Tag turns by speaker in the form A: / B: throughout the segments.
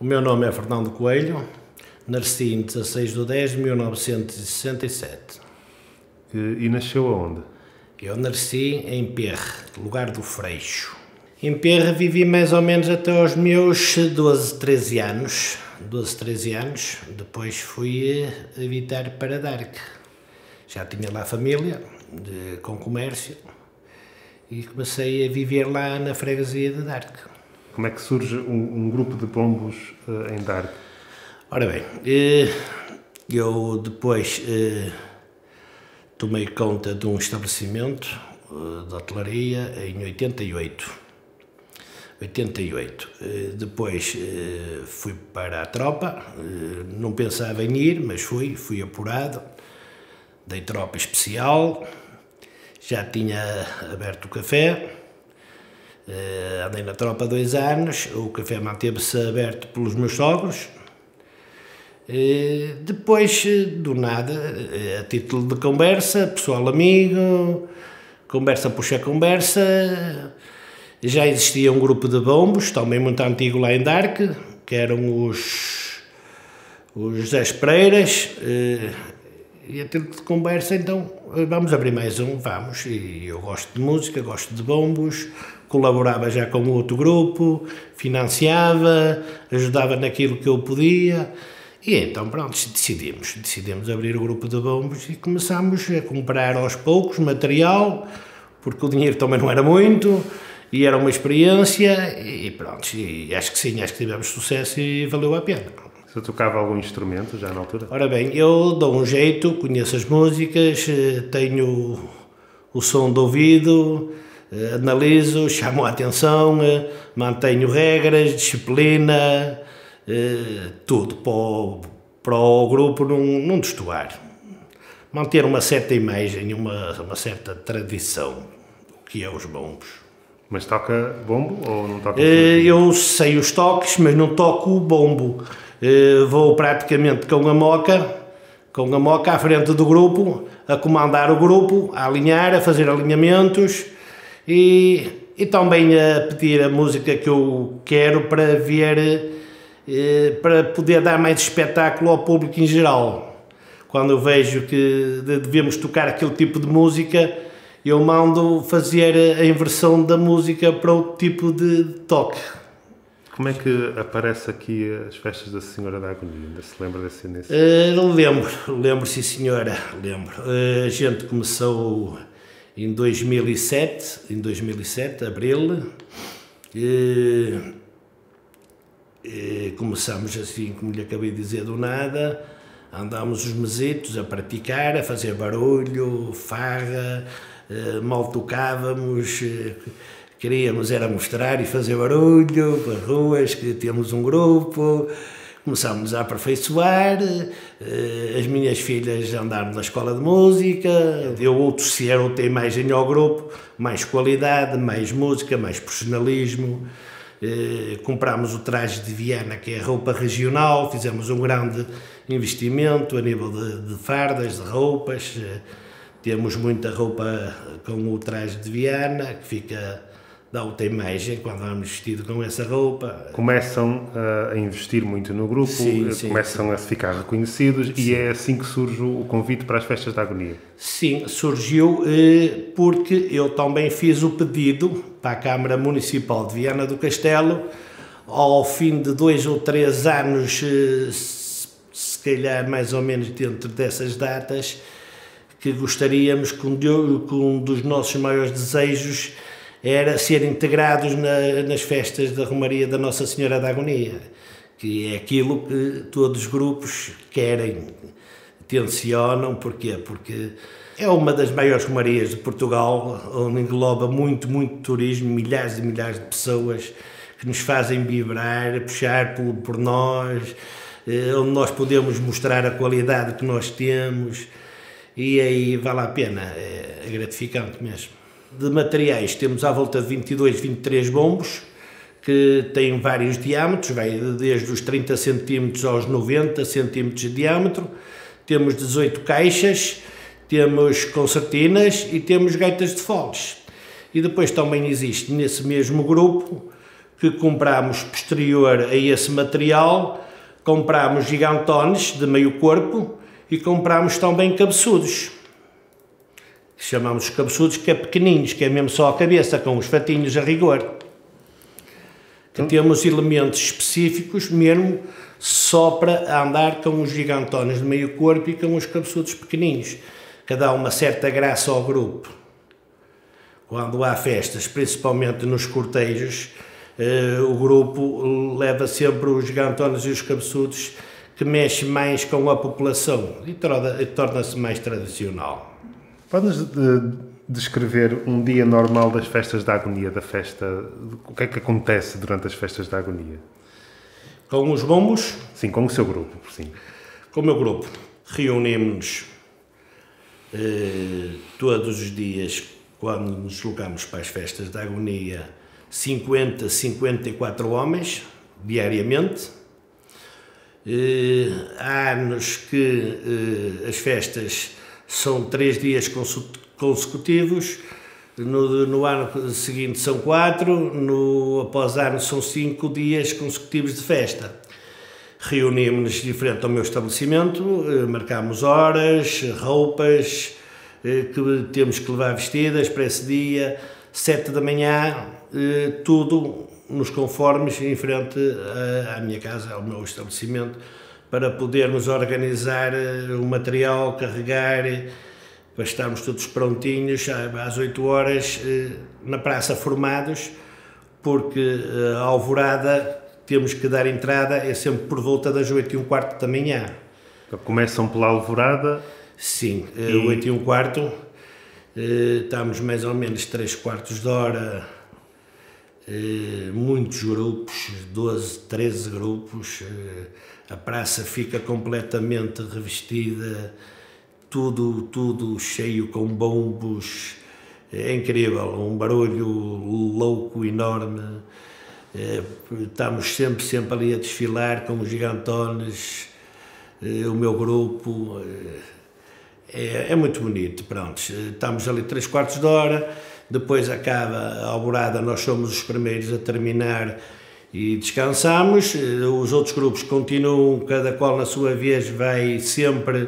A: O meu nome é Fernando Coelho, nasci em 16/10/1967.
B: E nasceu aonde?
A: Eu nasci em Perre, lugar do Freixo. Em Perre vivi mais ou menos até aos meus 12, 13 anos. Depois fui habitar para Darque. Já tinha lá família, com comércio, e comecei a viver lá na freguesia de Darque.
B: Como é que surge um grupo de bombos em Darque?
A: Ora bem, eu depois tomei conta de um estabelecimento de hotelaria em 88. Depois fui para a tropa, não pensava em ir, mas fui apurado, dei tropa especial, já tinha aberto o café. Andei na tropa 2 anos, o café manteve-se aberto pelos meus sogros. Depois, do nada, a título de conversa, pessoal amigo, conversa puxa conversa, já existia um grupo de bombos, também muito antigo lá em Darque, que eram os José Pereiras, e a título de conversa, então, vamos abrir mais um, vamos, e eu gosto de música, gosto de bombos, colaborava já com outro grupo, financiava, ajudava naquilo que eu podia, e então pronto, decidimos abrir o grupo de bombos e começámos a comprar aos poucos material, porque o dinheiro também não era muito, e era uma experiência, e pronto, e acho que sim, acho que tivemos sucesso e valeu a pena.
B: Você tocava algum instrumento já na altura?
A: Ora bem, eu dou um jeito, conheço as músicas, tenho o som de ouvido, analiso, chamo a atenção, mantenho regras, disciplina, tudo para o grupo não destoar. Manter uma certa imagem, uma certa tradição, o que é os bombos.
B: Mas toca bombo ou não toca?
A: Eu sei os toques, mas não toco o bombo. Vou praticamente com a moca à frente do grupo, a comandar o grupo, a alinhar, a fazer alinhamentos e também a pedir a música que eu quero para ver, para poder dar mais espetáculo ao público em geral. Quando eu vejo que devemos tocar aquele tipo de música, eu mando fazer a inversão da música para outro tipo de toque.
B: Como é que aparece aqui as festas da Senhora da Agonia? Ainda se lembra desse início?
A: Lembro sim senhora, lembro. A gente começou em 2007, abril. Começamos assim, como lhe acabei de dizer, do nada. Andámos os mesitos a praticar, a fazer barulho, farra, mal tocávamos. Queríamos era mostrar e fazer barulho pelas ruas, que temos um grupo, começámos a aperfeiçoar, as minhas filhas andaram na escola de música, eu trouxe outra imagem ao grupo, mais qualidade, mais música, mais profissionalismo, comprámos o traje de Viana, que é a roupa regional, fizemos um grande investimento a nível de fardas, de roupas, temos muita roupa com o traje de Viana, que dá outra imagem quando vamos vestido com essa roupa.
B: Começam a investir muito no grupo, começam a ficar reconhecidos e é assim que surge o convite para as festas da Agonia.
A: Sim, surgiu porque eu também fiz o pedido para a Câmara Municipal de Viana do Castelo, ao fim de 2 ou 3 anos, se calhar mais ou menos dentro dessas datas, que gostaríamos que um dos nossos maiores desejos era ser integrados nas festas da Romaria da Nossa Senhora da Agonia, que é aquilo que todos os grupos querem, tencionam. Porquê? Porque é uma das maiores romarias de Portugal, onde engloba muito turismo, milhares e milhares de pessoas que nos fazem vibrar, puxar por nós, onde nós podemos mostrar a qualidade que nós temos, e aí vale a pena, é gratificante mesmo. De materiais temos à volta de 22, 23 bombos, que têm vários diâmetros, vai desde os 30 cm aos 90 cm de diâmetro. Temos 18 caixas, temos concertinas e temos gaitas de foles. E depois também existe nesse mesmo grupo, que compramos posterior a esse material, compramos gigantones de meio corpo e compramos também cabeçudos. Chamamos os cabeçudos, que é pequeninos, que é mesmo só a cabeça, com os fatinhos a rigor. Que temos elementos específicos mesmo só para andar com os gigantones de meio corpo e com os cabeçudos pequeninos, que dá uma certa graça ao grupo. Quando há festas, principalmente nos cortejos, o grupo leva sempre os gigantones e os cabeçudos, que mexe mais com a população e torna-se mais tradicional.
B: Pode-nos descrever um dia normal das festas da agonia, da festa? O que é que acontece durante as festas da agonia?
A: Com os bombos?
B: Sim, com o seu grupo, sim.
A: Com o meu grupo. Reunimos-nos todos os dias, quando nos deslocamos para as festas da agonia, 50, 54 homens, diariamente. Há anos que as festas são 3 dias consecutivos, no ano seguinte são 4, após ano são 5 dias consecutivos de festa. Reunimos-nos de frente ao meu estabelecimento, marcamos horas, roupas que temos que levar vestidas para esse dia, 7 da manhã, tudo nos conformes em frente à minha casa, ao meu estabelecimento, para podermos organizar o material, carregar, para estarmos todos prontinhos às 8 horas na praça formados, porque a alvorada temos que dar entrada, é sempre por volta das 8h15 da manhã.
B: Então, começam pela alvorada?
A: Sim, 8h15, estamos mais ou menos 3/4 de hora, muitos grupos, 12, 13 grupos, a praça fica completamente revestida, tudo cheio com bombos, é incrível, um barulho louco, enorme. Estamos sempre ali a desfilar com os gigantones, o meu grupo, é muito bonito, pronto. Estamos ali 3/4 de hora, depois acaba a alvorada, nós somos os primeiros a terminar e descansamos, os outros grupos continuam, cada qual na sua vez vai sempre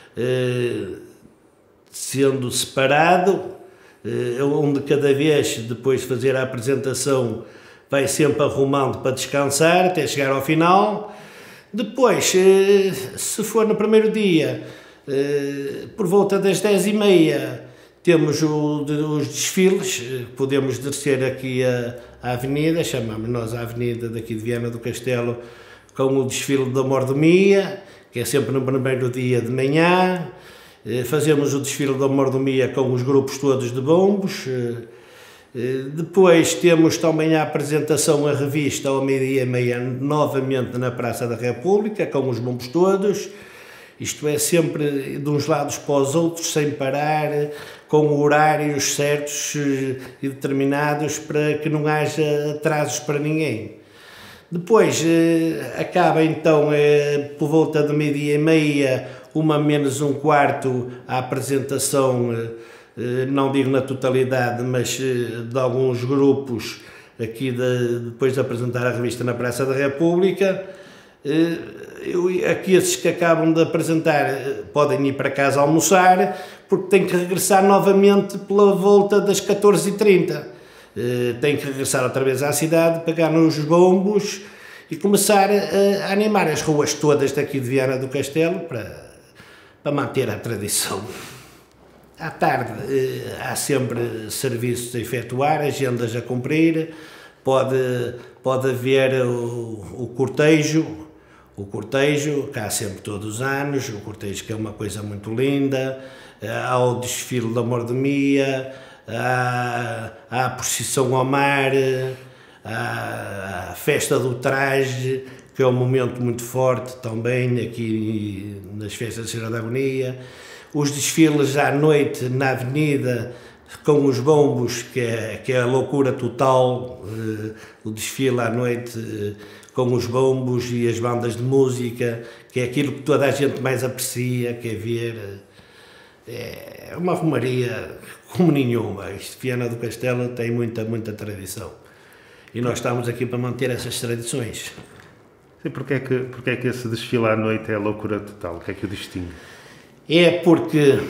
A: sendo separado, onde cada vez, depois de fazer a apresentação, vai sempre arrumando para descansar até chegar ao final. Depois, se for no primeiro dia, por volta das 10h30, temos os desfiles, podemos descer aqui a avenida, chamamos nós a avenida daqui de Viana do Castelo, com o desfile da mordomia, que é sempre no primeiro dia de manhã. Fazemos o desfile da mordomia com os grupos todos de bombos. Depois temos também a apresentação, a revista ao 12h30, novamente na Praça da República, com os bombos todos. Isto é, sempre de uns lados para os outros, sem parar, com horários certos e determinados para que não haja atrasos para ninguém. Depois acaba então por volta de 12h30, 1 menos 1/4, a apresentação, não digo na totalidade, mas de alguns grupos aqui depois de apresentar a revista na Praça da República. Aqui esses que acabam de apresentar podem ir para casa almoçar, porque têm que regressar novamente pela volta das 14h30. Têm que regressar outra vez à cidade, pegar nos bombos e começar a animar as ruas todas daqui de Viana do Castelo para manter a tradição. À tarde há sempre serviços a efetuar, agendas a cumprir, pode haver o cortejo, cá sempre todos os anos, o cortejo que é uma coisa muito linda, há o desfile da mordomia, há a procissão ao mar, há a festa do traje, que é um momento muito forte também aqui nas festas da Senhora da Agonia, os desfiles à noite na avenida com os bombos, que é a loucura total, o desfile à noite com os bombos e as bandas de música, que é aquilo que toda a gente mais aprecia, quer ver. É uma romaria como nenhuma. Viana do Castelo tem muita tradição. E nós estamos aqui para manter essas tradições.
B: E porque é que esse desfile à noite é a loucura total? O que é que o distingue?
A: É porque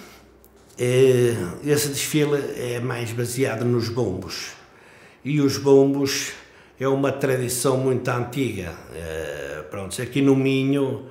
A: esse desfile é mais baseado nos bombos. E os bombos é uma tradição muito antiga. Pronto, aqui no Minho,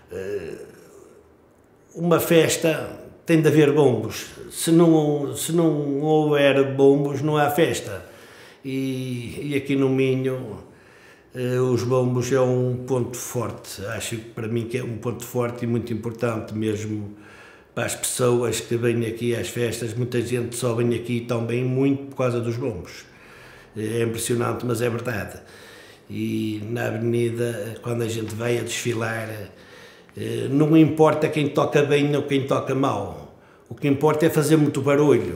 A: uma festa tem de haver bombos. Se não houver bombos, não há festa. E aqui no Minho, os bombos é um ponto forte. Acho que para mim que é um ponto forte e muito importante mesmo para as pessoas que vêm aqui às festas. Muita gente só vem aqui também muito por causa dos bombos. É impressionante, mas é verdade. E na avenida, quando a gente vai a desfilar, não importa quem toca bem ou quem toca mal. O que importa é fazer muito barulho.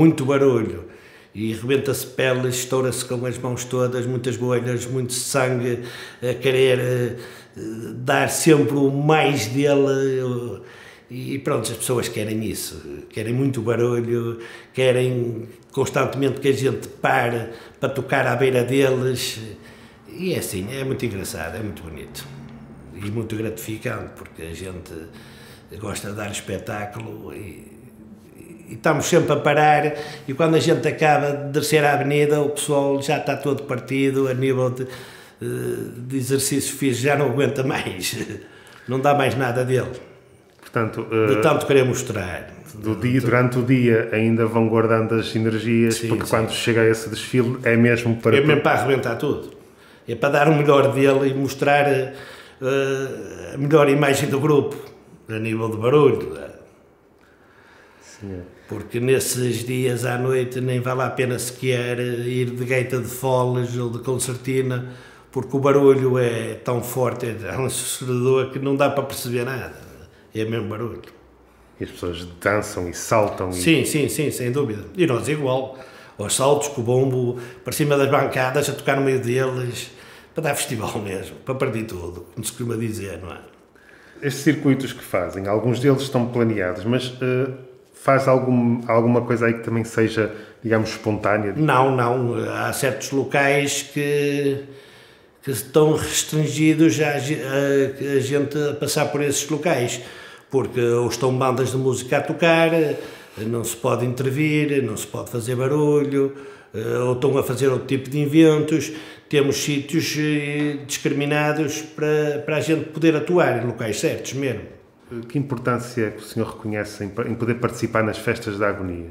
A: E rebenta-se peles, estoura-se com as mãos todas, muitas bolhas, muito sangue, a querer dar sempre o mais dele. E pronto, as pessoas querem isso, querem muito barulho, querem constantemente que a gente pare para tocar à beira deles. E é assim, é muito engraçado, é muito bonito e muito gratificante, porque a gente gosta de dar espetáculo e estamos sempre a parar, e quando a gente acaba de descer a avenida, o pessoal já está todo partido, a nível de exercícios físicos já não aguenta mais, não dá mais nada dele.
B: Portanto,
A: de tanto querer mostrar.
B: Durante o dia ainda vão guardando as energias, sim, porque sim, quando chega a esse desfile é mesmo para...
A: É mesmo para arrebentar tudo. É para dar o melhor dele e mostrar a melhor imagem do grupo, a nível de barulho. Sim. Porque nesses dias à noite nem vale a pena sequer ir de gaita de foles ou de concertina, porque o barulho é tão forte, é tão assustador que não dá para perceber nada. É mesmo barulho.
B: E as pessoas dançam e saltam.
A: Sim, sem dúvida. E nós igual. Aos saltos, com o bombo, para cima das bancadas, a tocar no meio deles, para dar festival mesmo, para partir tudo, como se costuma dizer, não é?
B: Estes circuitos que fazem, alguns deles estão planeados, mas faz alguma coisa aí que também seja, digamos, espontânea?
A: Não. Há certos locais que estão restringidos a gente a passar por esses locais, porque ou estão bandas de música a tocar, não se pode intervir, não se pode fazer barulho, ou estão a fazer outro tipo de eventos. Temos sítios discriminados para a gente poder atuar em locais certos mesmo.
B: Que importância é que o senhor reconhece em poder participar nas festas da agonia?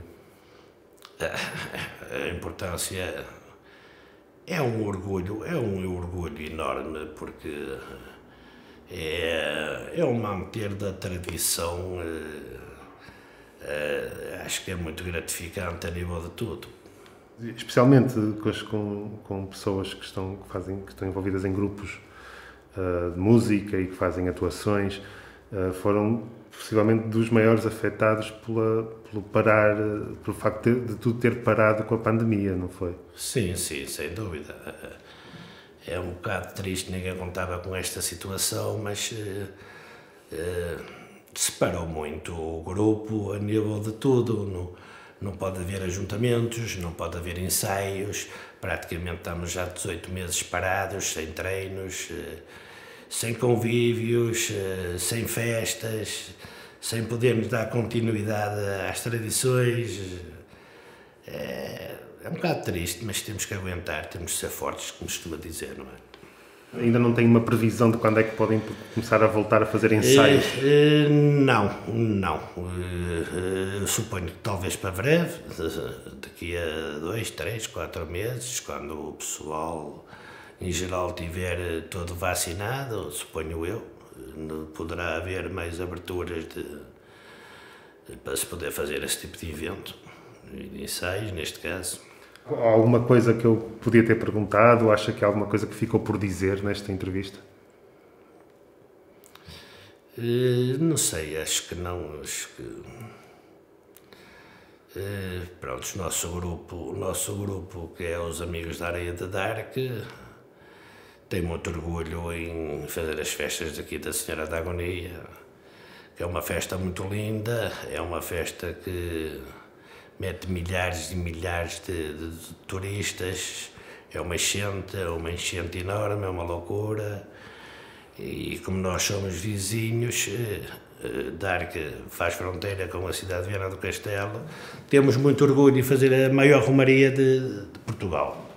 A: A importância é um orgulho enorme, porque é o manter da tradição. Acho que é muito gratificante a nível de tudo.
B: Especialmente com pessoas que estão envolvidas em grupos de música e que fazem atuações, foram possivelmente dos maiores afetados pelo facto de tudo ter parado com a pandemia, não foi?
A: Sim, sem dúvida. É um bocado triste, ninguém contava com esta situação, mas separou muito o grupo a nível de tudo. Não pode haver ajuntamentos, não pode haver ensaios, praticamente estamos já 18 meses parados, sem treinos, sem convívios, sem festas, sem podermos dar continuidade às tradições. É um bocado triste, mas temos que aguentar, temos de ser fortes, como se costuma dizer, não é?
B: Ainda não tem uma previsão de quando é que podem começar a voltar a fazer ensaios?
A: Não. Suponho que talvez para breve, daqui a 2, 3, 4 meses, quando o pessoal em geral estiver todo vacinado, suponho eu, poderá haver mais aberturas para se poder fazer esse tipo de evento, de ensaios neste caso.
B: Há alguma coisa que eu podia ter perguntado? Acha que há alguma coisa que ficou por dizer nesta entrevista?
A: Não sei, acho que não. Pronto, o nosso grupo, que é os Amigos da Areia de Dark, tem muito orgulho em fazer as festas daqui da Senhora da Agonia, que é uma festa muito linda, é uma festa que mete milhares e milhares de turistas, é uma enchente enorme, é uma loucura. E como nós somos vizinhos, que faz fronteira com a cidade de Viana do Castelo, temos muito orgulho de fazer a maior romaria de Portugal.